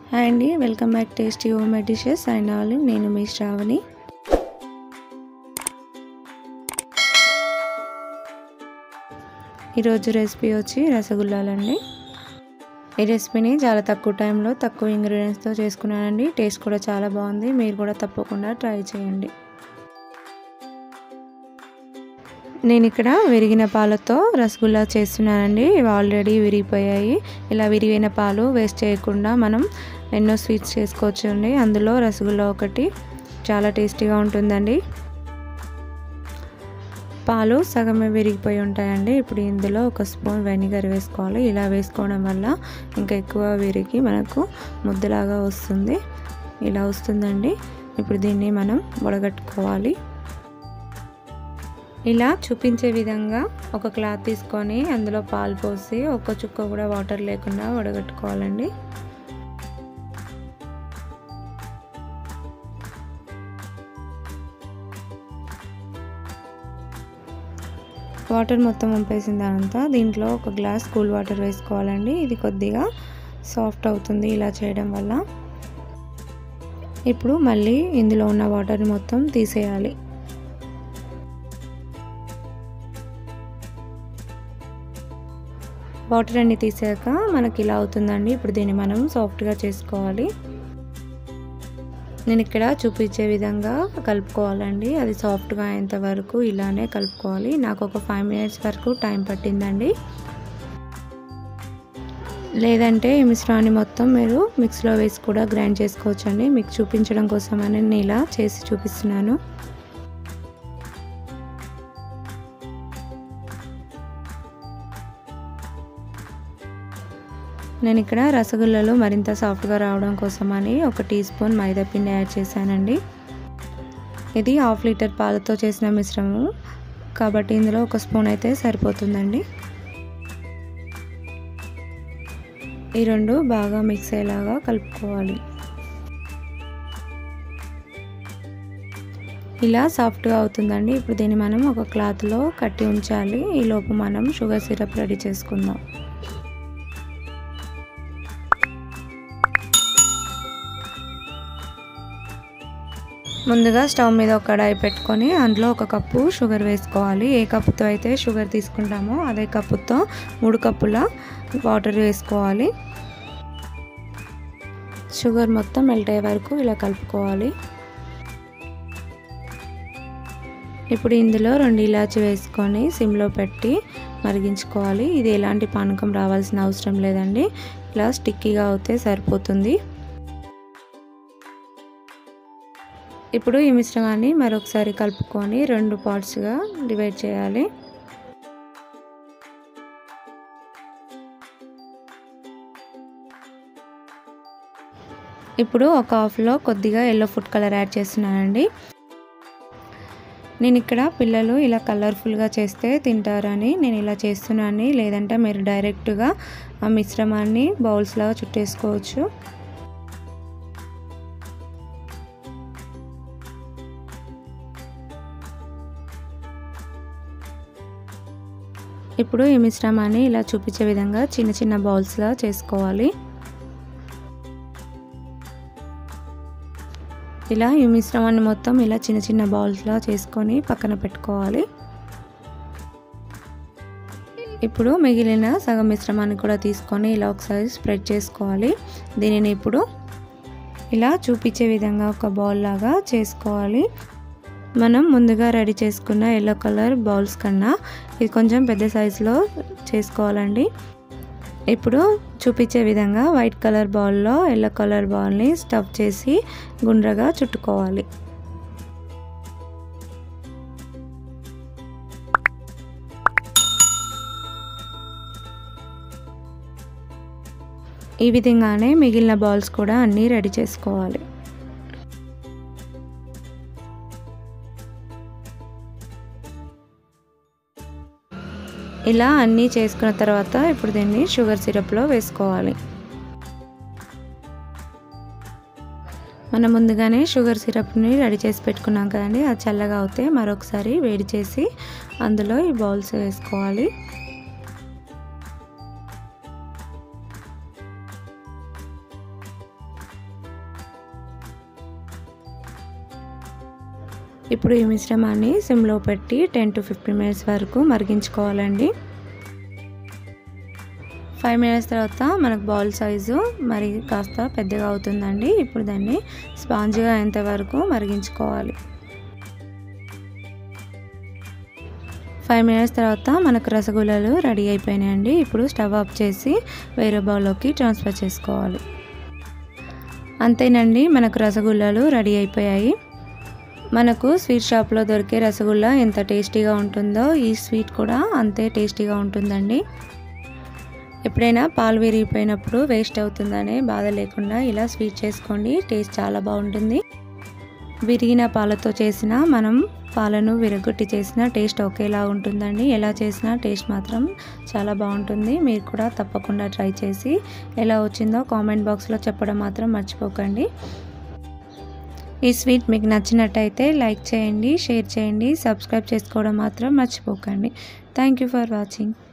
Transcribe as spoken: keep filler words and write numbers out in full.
Hi అండి, welcome back tasty home made dishes and all. నేను మీ శ్రావణి. ఈరోజు రెసిపీ వచ్చి రసగుల్లాలండి. ఈ రెసిపీని చాలా తక్కువ టైంలో తక్కువ ఇంగ్రీడియంట్స్తో చేసుకున్నానండి. టేస్ట్ కూడా చాలా బాగుంది. మీరు కూడా తప్పకుండా ట్రై చేయండి. నేను ఇక్కడ విరిగిన పాలతో రసగుల్లా చేస్తున్నానండి. ఇవి ఆల్రెడీ విరిగిపోయాయి. ఇలా విరిగిన పాలు వేస్ట్ చేయకుండా మనం ఎన్నో స్వీట్స్ చేసుకోవచ్చు అండి. అందులో రసగుల్లా ఒకటి చాలా టేస్టీగా ఉంటుందండి. పాలు సగమే విరిగిపోయి ఉంటాయండి. ఇప్పుడు ఇందులో ఒక స్పూన్ వెనిగర్ వేసుకోవాలి. ఇలా వేసుకోవడం వల్ల ఇంకా ఎక్కువ విరిగి మనకు ముద్దలాగా వస్తుంది. ఇలా వస్తుందండి. ఇప్పుడు దీన్ని మనం వడగట్టుకోవాలి. ఇలా చూపించే విధంగా ఒక క్లాత్ తీసుకొని అందులో పాలు పోసి ఒక్క చుక్క కూడా వాటర్ లేకుండా వడగట్టుకోవాలండి. వాటర్ మొత్తం వంపేసిన తర్వాత దీంట్లో ఒక గ్లాస్ కూల్ వాటర్ వేసుకోవాలండి. ఇది కొద్దిగా సాఫ్ట్ అవుతుంది ఇలా చేయడం వల్ల. ఇప్పుడు మళ్ళీ ఇందులో ఉన్న వాటర్ని మొత్తం తీసేయాలి. వాటర్ అన్ని తీసాక మనకి ఇలా అవుతుందండి. ఇప్పుడు దీన్ని మనం సాఫ్ట్గా చేసుకోవాలి. నేను ఇక్కడ చూపించే విధంగా కలుపుకోవాలండి. అది సాఫ్ట్గా అయ్యేంత వరకు ఇలానే కలుపుకోవాలి. నాకు ఒక ఫైవ్ మినిట్స్ వరకు టైం పట్టిందండి. లేదంటే ఈ మిశ్రమాన్ని మొత్తం మీరు మిక్సీలో వేసి కూడా గ్రైండ్ చేసుకోవచ్చండి. మీకు చూపించడం కోసమని నేను ఇలా చేసి చూపిస్తున్నాను. నేను ఇక్కడ రసగుల్లాలు మరింత సాఫ్ట్గా రావడం కోసమని ఒక టీ స్పూన్ మైదా పిండి యాడ్ చేశానండి. ఇది హాఫ్ లీటర్ పాలతో చేసిన మిశ్రమం కాబట్టి ఇందులో ఒక స్పూన్ అయితే సరిపోతుందండి. ఈ రెండు బాగా మిక్స్ అయ్యేలాగా కలుపుకోవాలి. ఇలా సాఫ్ట్గా అవుతుందండి. ఇప్పుడు దీన్ని మనం ఒక క్లాత్లో కట్టి ఉంచాలి. ఈలోపు మనం షుగర్ సిరప్ రెడీ చేసుకుందాం. ముందుగా స్టవ్ మీద ఒక కడాయి పెట్టుకొని అందులో ఒక కప్పు షుగర్ వేసుకోవాలి. ఏ కప్పుతో అయితే షుగర్ తీసుకుంటామో అదే కప్పుతో మూడు కప్పుల వాటర్ వేసుకోవాలి. షుగర్ మొత్తం మెల్ట్ అయ్యే వరకు ఇలా కలుపుకోవాలి. ఇప్పుడు ఇందులో రెండు ఇలాచి వేసుకొని సిమ్లో పెట్టి మరిగించుకోవాలి. ఇది ఎలాంటి పానకం రావాల్సిన అవసరం లేదండి. ఇలా స్టిక్కీగా అవుతే సరిపోతుంది. ఇప్పుడు ఈ మిశ్రమాన్ని మరొకసారి కలుపుకొని రెండు పార్ట్స్గా డివైడ్ చేయాలి. ఇప్పుడు ఒక హాఫ్లో కొద్దిగా ఎల్లో ఫుడ్ కలర్ యాడ్ చేస్తున్నానండి. నేను ఇక్కడ పిల్లలు ఇలా కలర్ఫుల్గా చేస్తే తింటారని నేను ఇలా చేస్తున్నాను. లేదంటే మీరు డైరెక్ట్గా ఆ మిశ్రమాన్ని బౌల్స్ లాగా చుట్టేసుకోవచ్చు. ఇప్పుడు ఈ మిశ్రమాన్ని ఇలా చూపించే విధంగా చిన్న చిన్న బౌల్స్లా చేసుకోవాలి. ఇలా ఈ మిశ్రమాన్ని మొత్తం ఇలా చిన్న చిన్న బౌల్స్లా చేసుకొని పక్కన పెట్టుకోవాలి. ఇప్పుడు మిగిలిన సగం మిశ్రమాన్ని కూడా తీసుకొని ఇలా ఒకసారి స్ప్రెడ్ చేసుకోవాలి. దీనిని ఇప్పుడు ఇలా చూపించే విధంగా ఒక బౌల్ లాగా చేసుకోవాలి. మనం ముందుగా రెడీ చేసుకున్న ఎల్లో కలర్ బౌల్స్ కన్నా ఇది కొంచెం పెద్ద సైజులో చేసుకోవాలండి. ఇప్పుడు చూపించే విధంగా వైట్ కలర్ బౌల్లో ఎల్లో కలర్ బౌల్ని స్టఫ్ చేసి గుండ్రగా చుట్టుకోవాలి. ఈ విధంగానే మిగిలిన బౌల్స్ కూడా అన్నీ రెడీ చేసుకోవాలి. ఇలా అన్నీ చేసుకున్న తర్వాత ఇప్పుడు దీన్ని షుగర్ సిరప్లో వేసుకోవాలి. మనం ముందుగానే షుగర్ సిరప్ని రెడీ చేసి పెట్టుకున్నాం కదండి. అది చల్లగా అవుతే మరొకసారి వేడి చేసి అందులో ఈ బౌల్స్ వేసుకోవాలి. ఇప్పుడు ఈ మిశ్రమాన్ని సిమ్లో పెట్టి టెన్ టు ఫిఫ్టీన్ మినిట్స్ వరకు మరిగించుకోవాలండి. ఫైవ్ మినిట్స్ తర్వాత మనకు బౌల్ సైజు మరి కాస్త పెద్దగా అవుతుందండి. ఇప్పుడు దాన్ని స్పాంజ్గా అయ్యేంత వరకు మరిగించుకోవాలి. ఫైవ్ మినిట్స్ తర్వాత మనకు రసగుల్లాలు రెడీ అయిపోయినాయండి. ఇప్పుడు స్టవ్ ఆఫ్ చేసి వేరే బౌల్లోకి ట్రాన్స్ఫర్ చేసుకోవాలి. అంతేనండి, మనకు రసగుల్లాలు రెడీ అయిపోయాయి. మనకు స్వీట్ షాప్లో దొరికే రసగుల్లా ఎంత టేస్టీగా ఉంటుందో ఈ స్వీట్ కూడా అంతే టేస్టీగా ఉంటుందండి. ఎప్పుడైనా పాలు విరిగిపోయినప్పుడు వేస్ట్ అవుతుందనే బాధ లేకుండా ఇలా స్వీట్ చేసుకోండి. టేస్ట్ చాలా బాగుంటుంది. విరిగిన పాలతో చేసిన మనం పాలను విరగొట్టి చేసిన టేస్ట్ ఒకేలా ఉంటుందండి. ఎలా చేసినా టేస్ట్ మాత్రం చాలా బాగుంటుంది. మీరు కూడా తప్పకుండా ట్రై చేసి ఎలా వచ్చిందో కామెంట్ బాక్స్లో చెప్పడం మాత్రం మర్చిపోకండి. ఈ స్వీట్ మీకు నచ్చినట్టయితే లైక్ చేయండి, షేర్ చేయండి, సబ్స్క్రైబ్ చేసుకోవడం మాత్రం మర్చిపోకండి. Thank you for watching.